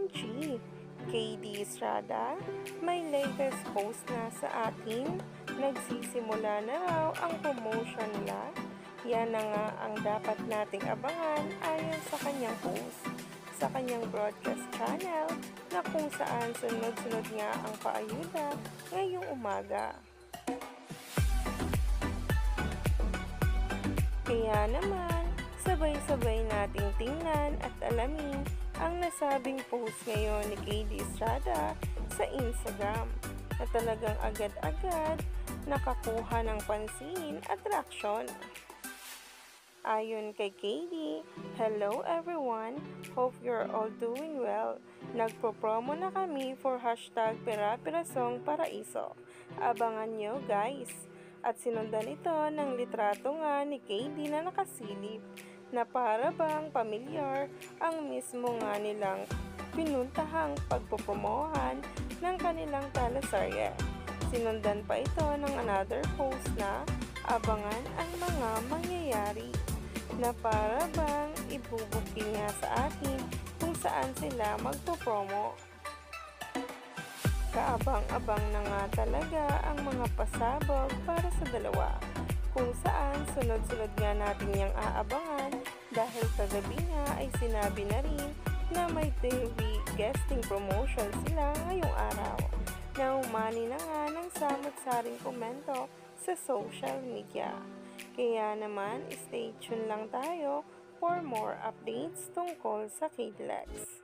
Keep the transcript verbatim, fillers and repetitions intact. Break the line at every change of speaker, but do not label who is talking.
M G! K D Estrada, may latest post na sa atin. Nagsisimula na raw ang promotion nila. Yan na nga ang dapat nating abangan ayon sa kanyang post sa kanyang broadcast channel na kung saan sunod-sunod nga ang paayuda ngayong umaga. Kaya naman, sabay-sabay nating tingnan at alamin ang nasabing post ngayon ni K D Estrada sa Instagram na talagang agad-agad nakakuha ng pansin at reaksyon. Ayon kay K D, "Hello everyone, hope you're all doing well. Nagpo-promo na kami for hashtag Pera-Perasong Paraiso. Abangan nyo guys." At sinundan ito ng litrato nga ni K D na nakasilip na para bang pamilyar ang mismo nga nilang pinuntahang pagpopromohan ng kanilang teleserye. Sinundan pa ito ng another post na abangan ang mga mangyayari na para bang ibubukin nga sa atin kung saan sila magpopromo. Kaabang-abang na nga talaga ang mga pasabog para sa dalawa, kung saan sunod-sunod nga natin niyang aabangan dahil kagabi nga ay sinabi na rin na may T V guesting promotion sila ngayong araw, na umani na nga ng samot-saring komento sa social media. Kaya naman, stay tuned lang tayo for more updates tungkol sa K D Lex.